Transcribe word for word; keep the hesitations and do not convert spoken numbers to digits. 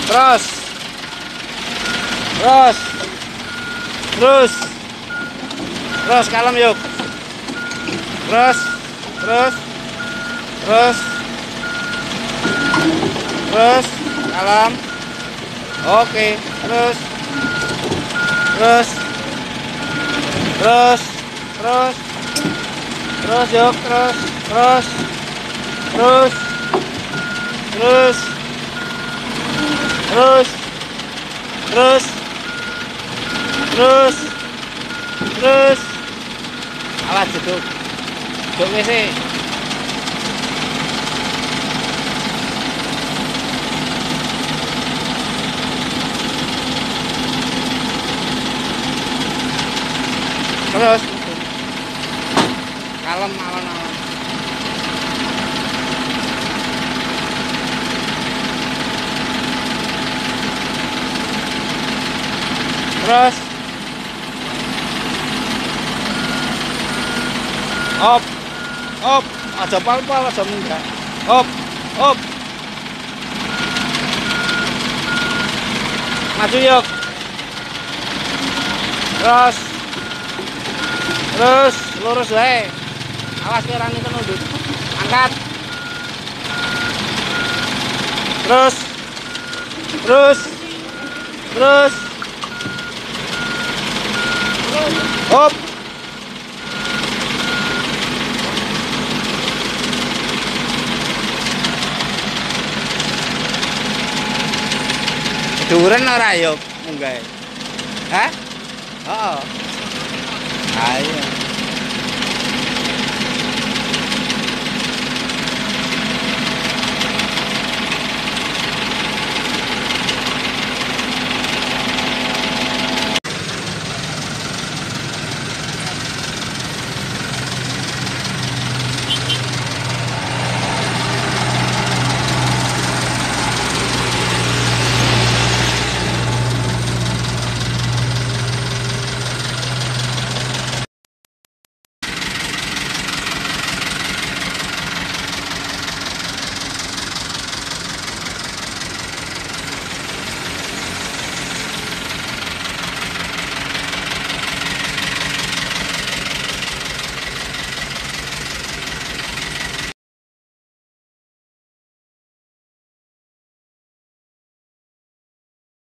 Terus. Terus. Terus. Terus kalem yuk. Terus. Terus. Terus. Terus kalem. Oke, terus. Terus. Terus. Terus. Terus yuk, terus. Terus. Terus. Terus. Terus. Terus. Terus. Terus. Awas duduk. Duduk W C. Terus. Kalem alon-alon. Terus. Op. Op, aja pal-pal aja munggah. Op. Op. Maju yuk. Terus. Terus lurus wae. Awas kowe rani tenunduk. Angkat. Terus. Terus. Terus. Hop. Duren ora yo munggah. Hah? Heeh. Ayo.